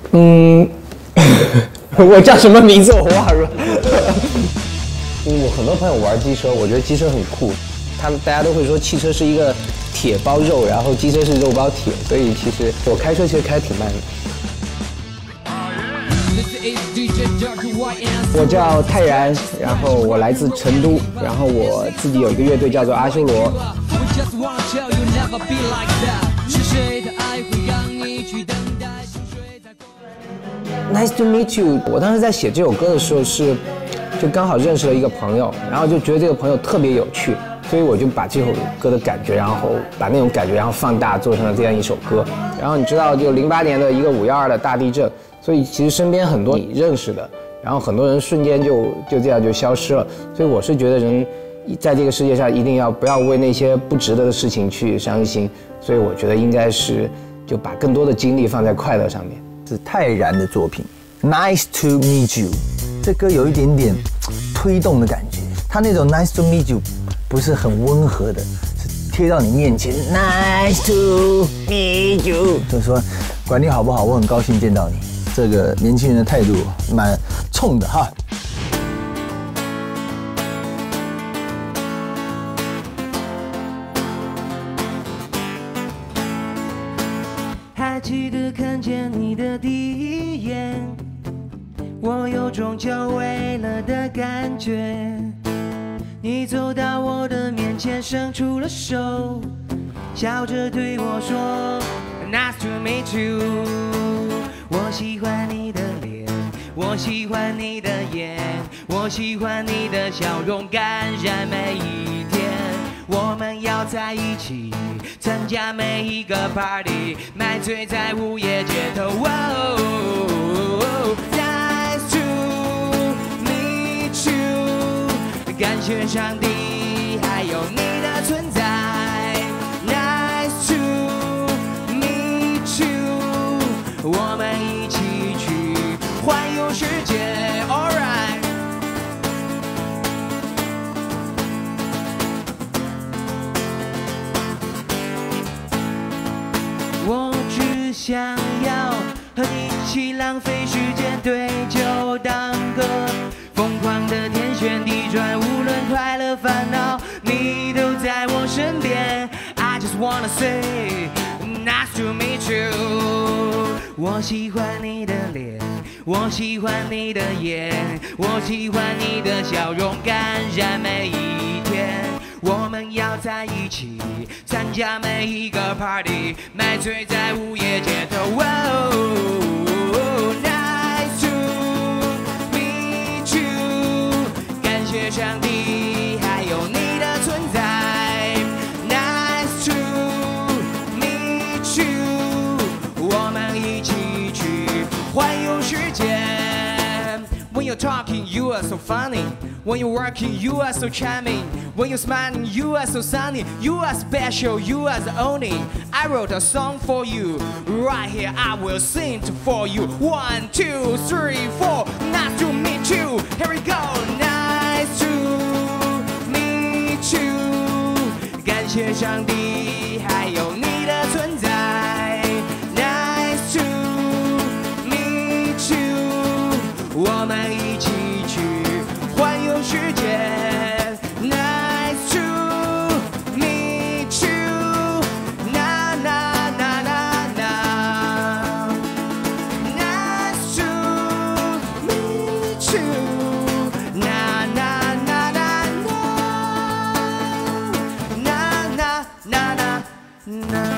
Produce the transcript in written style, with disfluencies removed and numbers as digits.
嗯，我叫什么名字？我忘了。我很多朋友玩机车，我觉得机车很酷。大家都会说汽车是一个铁包肉，然后机车是肉包铁，所以其实我开车其实开得挺慢的。我叫泰然，然后我来自成都，然后我自己有一个乐队叫做阿修罗。Nice to meet you。我当时在写这首歌的时候就刚好认识了一个朋友，然后就觉得这个朋友特别有趣，所以我就把这首歌的感觉，然后把那种感觉然后放大，做成了这样一首歌。然后你知道，就08年的一个5.12的大地震，所以其实身边很多你认识的，然后很多人瞬间就这样就消失了。所以我是觉得人在这个世界上一定不要为那些不值得的事情去伤心，所以我觉得应该是就把更多的精力放在快乐上面。 是泰然的作品 ，Nice to meet you。这歌有一点点推动的感觉，他那种 Nice to meet you 不是很温和的，是贴到你面前 Nice to meet you， 就是说管你好不好，我很高兴见到你。这个年轻人的态度蛮冲的哈。 还记得看见你的第一眼，我有种久违了的感觉。你走到我的面前，伸出了手，笑着对我说 Nice to meet you。 我喜欢你的脸，我喜欢你的眼，我喜欢你的笑容，感染每一天。我们要在一起，参加每一个 party， 买醉在午夜街头。Nice to meet you， 感谢上帝还有你的存在。Nice to meet you， 我们一起去环游世界。Alright。我只想要和你一起浪费时间，对酒当歌，疯狂的天旋地转，无论快乐烦恼，你都在我身边。I just wanna say nice to meet you。 我喜欢你的脸，我喜欢你的眼，我喜欢你的笑容，感染每一天。我们要在一起，参加每一个 party， 买醉在午夜街头。Nice to meet you， 感谢上帝还有你的存在。Nice to meet you， 我们一起去环游世界。When you're talking, you are so funny. When you're working, you are so charming. When you're smiling, you are so sunny. You are special, you are the only. I wrote a song for you. Right here, I will sing it for you. 1, 2, 3, 4. Nice to meet you. Here we go. Nice to meet you. 感谢上帝还有你的存在。Nice to meet you， 我们一起去环游世界。Nice to meet you， na na na na na。Nice to meet you， na na na na na na na na na。